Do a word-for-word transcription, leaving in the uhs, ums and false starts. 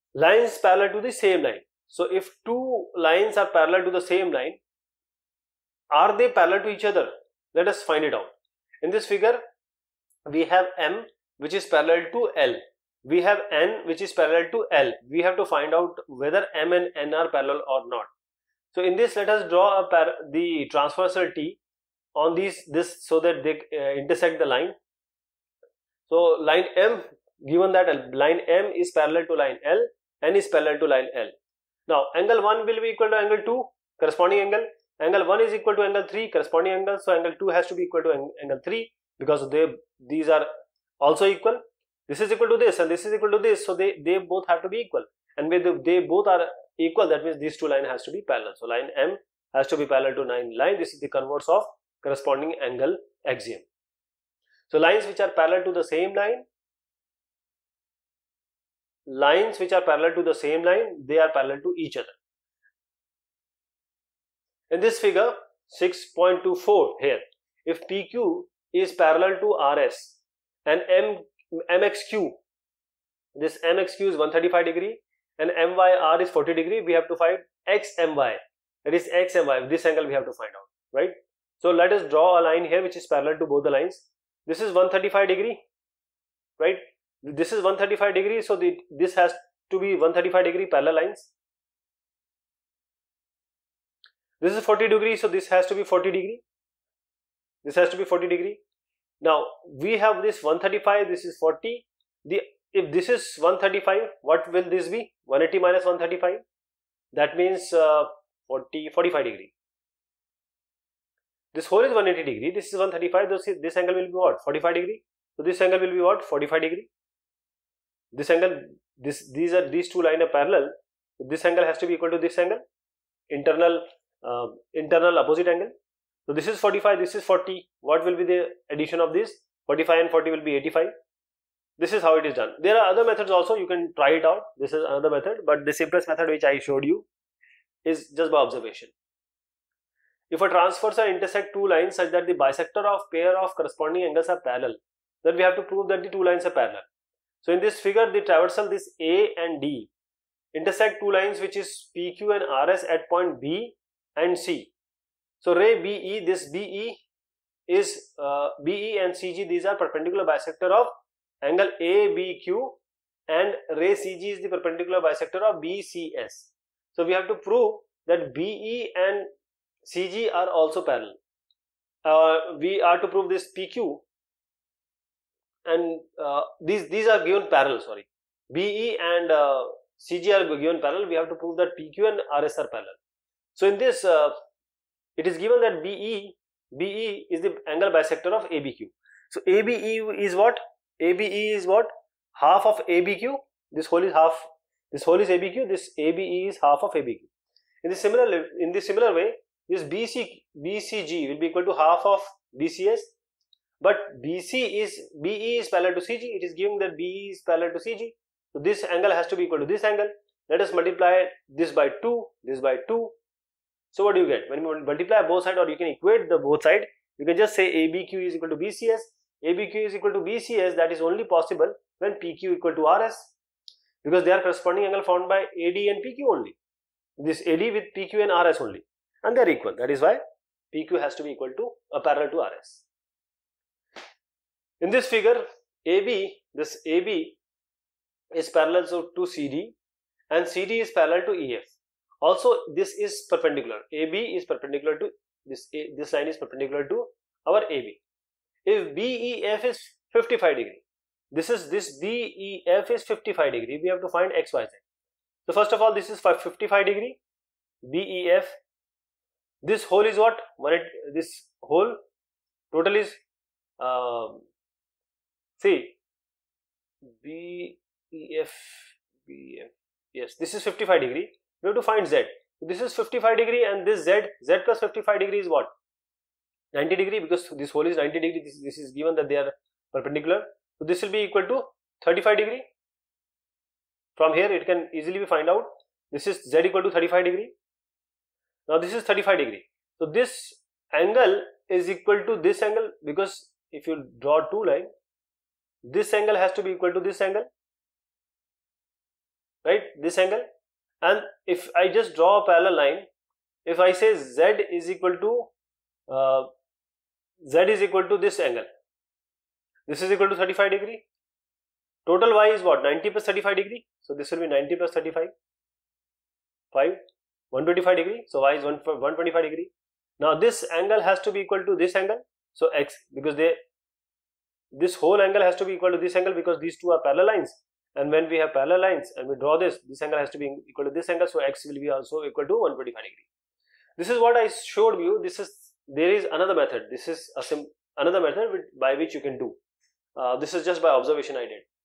lines parallel to the same line. So if two lines are parallel to the same line, are they parallel to each other? Let us find it out. In this figure, we have M which is parallel to L. We have N which is parallel to L. We have to find out whether M and N are parallel or not. So in this, let us draw a par the transversal T on these this so that they uh, intersect the line. So line M, given that line M is parallel to line L, N is parallel to line L. Now angle one will be equal to angle two, corresponding angle. Angle one is equal to angle three, corresponding angle. So angle two has to be equal to angle three because they these are also equal. This is equal to this and this is equal to this. So they, they both have to be equal. And when they both are equal, that means these two lines has to be parallel. So line M has to be parallel to line line. This is the converse of corresponding angle axiom. So lines which are parallel to the same line, lines which are parallel to the same line, they are parallel to each other. In this figure six point two four here, if P Q is parallel to R S and M, M X Q, this M X Q is one hundred thirty-five degree and M Y R is forty degree, we have to find X M Y, that is X M Y, this angle we have to find out, right? So let us draw a line here which is parallel to both the lines. This is one hundred thirty-five degree, right? This is one hundred thirty-five degree, so the, this has to be one hundred thirty-five degree parallel lines. This is forty degree, so this has to be forty degree. This has to be forty degree. Now we have this one hundred thirty-five, this is forty. The if this is one hundred thirty-five, what will this be? one hundred eighty minus one hundred thirty-five. That means uh, forty, forty-five degree. This whole is one hundred eighty degree. This is one hundred thirty-five. This, this angle will be what? forty-five degree. So this angle will be what? forty-five degree. This angle, this these are these two lines are parallel. So this angle has to be equal to this angle. Internal. Uh, internal opposite angle. So this is forty-five, this is forty. What will be the addition of this? forty-five and forty will be eighty-five. This is how it is done. There are other methods also, you can try it out. This is another method, but the simplest method which I showed you is just by observation. If a transversal intersect two lines such that the bisector of pair of corresponding angles are parallel, then we have to prove that the two lines are parallel. So in this figure, the traversal, this A and D intersect two lines which is P Q and R S at point B and C. So ray B E, this B E is uh, B E and C G, these are perpendicular bisector of angle A B Q, and ray C G is the perpendicular bisector of B C S. So we have to prove that B E and C G are also parallel. Uh, we are to prove this P Q, and uh, these these are given parallel. Sorry, B E and uh, C G are given parallel. We have to prove that P Q and R S are parallel. So in this, uh, it is given that B E, B E is the angle bisector of A B Q. So A B E is what? A B E is what? Half of A B Q. This whole is half. This whole is A B Q. This A B E is half of A B Q. In the similar in the similar way, this B C B C G will be equal to half of B C S. But B C is B E is parallel to C G. It is given that B E is parallel to C G. So this angle has to be equal to this angle. Let us multiply this by two. This by two. So what do you get? When you multiply both sides, or you can equate the both sides, you can just say A B Q is equal to B C S. A B Q is equal to B C S. That is only possible when P Q equal to R S, because they are corresponding angle formed by A D and P Q only. This A D with P Q and R S only, and they are equal. That is why P Q has to be equal to a uh, parallel to R S. In this figure, A B, this A B is parallel to C D, and C D is parallel to E F. Also, this is perpendicular. A B is perpendicular to this. A, this line is perpendicular to our A B. If B E F is fifty-five degree, this is this B E F is fifty-five degree. We have to find X Y Z. So first of all, this is fifty-five degree. B E F. This whole is what? This whole total is um, see B E F B E F. Yes, this is fifty-five degree. We have to find Z. This is fifty-five degree, and this Z, Z plus fifty-five degree is what? ninety degree, because this whole is ninety degree. This, this is given that they are perpendicular. So this will be equal to thirty-five degree. From here it can easily be find out. This is Z equal to thirty-five degree. Now this is thirty-five degree. So this angle is equal to this angle, because if you draw two lines, this angle has to be equal to this angle. right, this angle. And if I just draw a parallel line, if I say Z is equal to uh, Z is equal to this angle, this is equal to thirty-five degree. Total Y is what? ninety plus thirty-five degree. So this will be ninety plus thirty-five, five, one hundred twenty-five degree. So Y is one hundred twenty-five degree. Now this angle has to be equal to this angle. So X, because they this whole angle has to be equal to this angle, because these two are parallel lines. And when we have parallel lines and we draw this, this angle has to be equal to this angle. So X will be also equal to one hundred twenty-five degree. This is what I showed you. This is there is another method. This is a sim another method with, by which you can do. Uh, this is just by observation I did.